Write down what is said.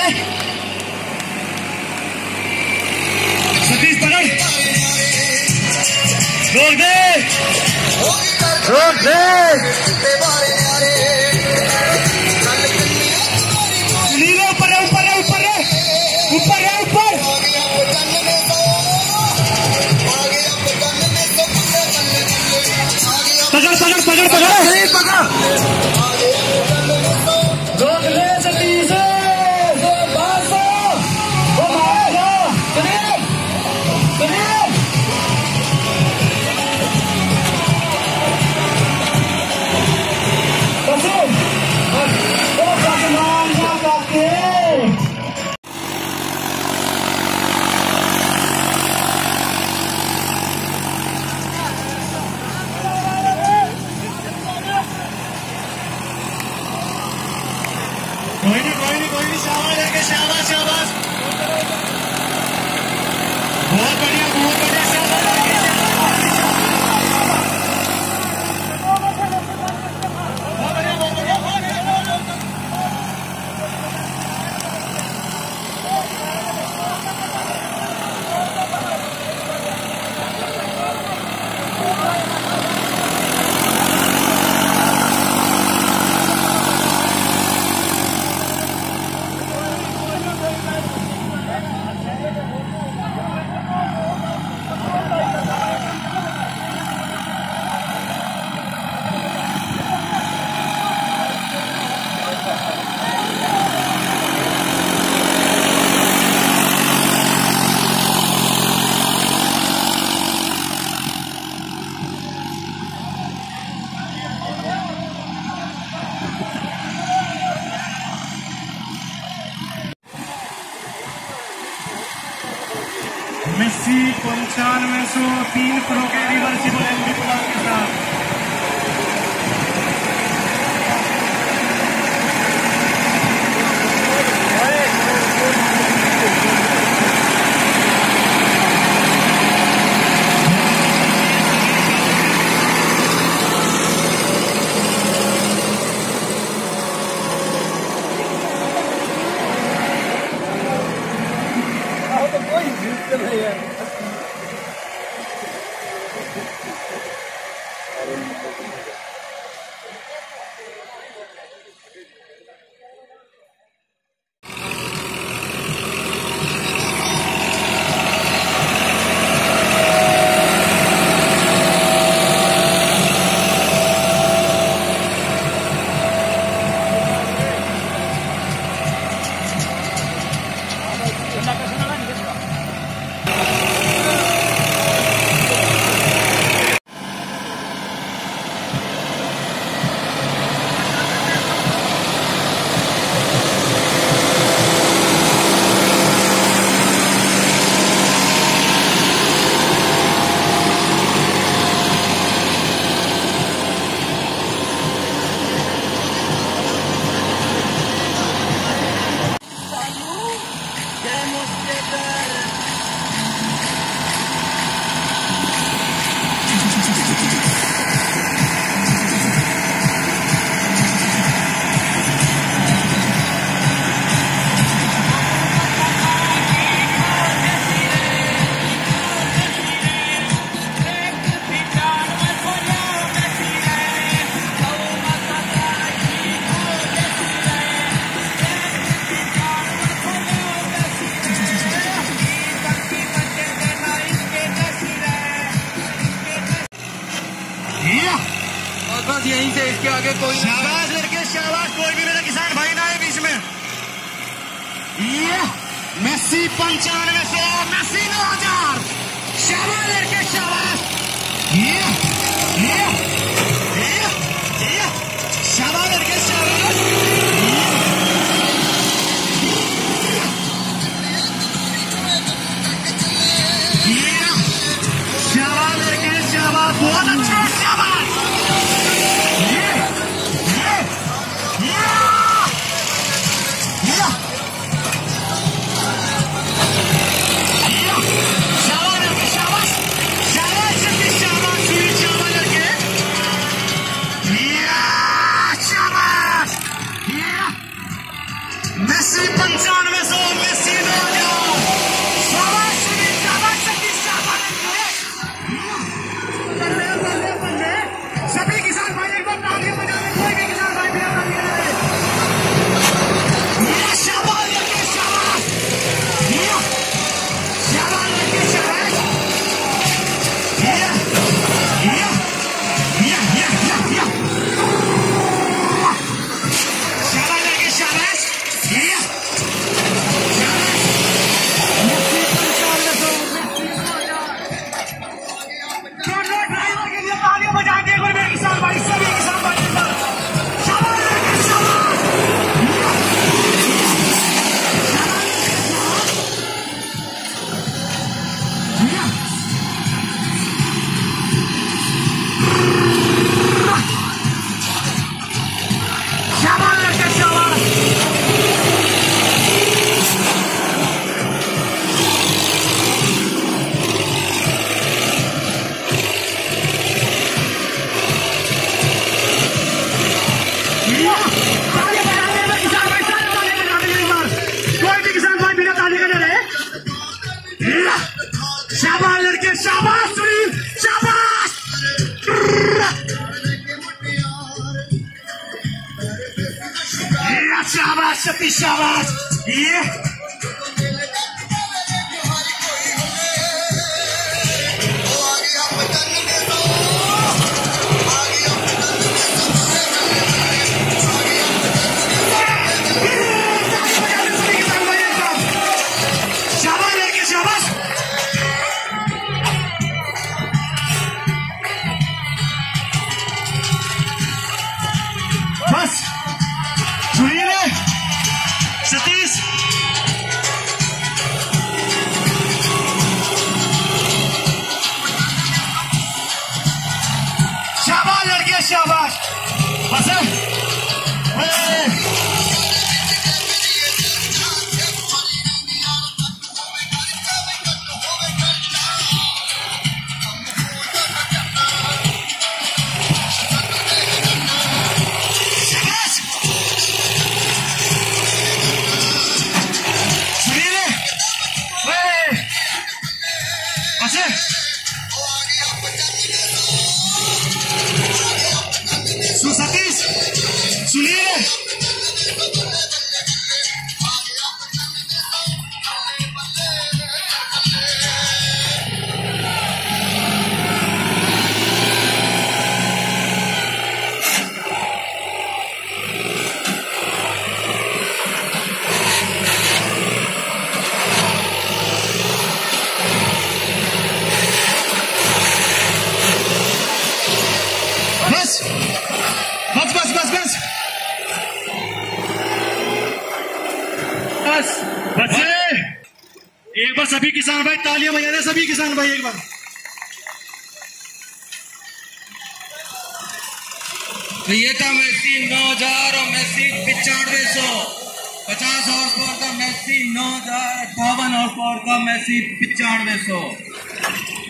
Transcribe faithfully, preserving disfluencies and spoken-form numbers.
सतीश पकड़, रोक दे, रोक दे। नीले ऊपर है, ऊपर है, ऊपर है, ऊपर है, ऊपर। पकड़ पकड़ पकड़ पकड़ पकड़, रोक ले सतीश। कोई नहीं कोई नहीं कोई नहीं, शाबाश है, शाबाश शाबाश, बहुत बढ़िया बहुत बढ़िया, शाबाश है, बहुत बढ़िया बहुत बढ़िया। मेसी पंचानवे सौ तीन प्रो के रिवर्सिबल एमडी प्लस के साथ बस यहीं से इसके आगे कोई शाबाश लड़के शाबाश, कोई भी मेरा किसान भाई ना है बीच में। ये मेसी पंचानवे सौ मेसी नौ हजार, शाबाश लड़के शाबाश। ये ये ये ये शाबाश लड़के शाबाश। ये शाबाश लड़के शाबाश, बहुत अच्छा शाबाश। शाबाश शाबाश शाबाश शाबाश ये बस सुनिए सतीश शाबाश लड़के शाबाश बस सतीश सुनिए बस बस बस बस बस बस बच्चे एक बार सभी किसान भाई तालियां बजा रहे सभी किसान भाई एक बार तो ये था मैसी नौ हजार और मैसी पिचानवे सौ पचास हॉर्स पावर का मैसी नौ हजार अट्ठावन हॉर्स पावर का मैसी पिचानवे सौ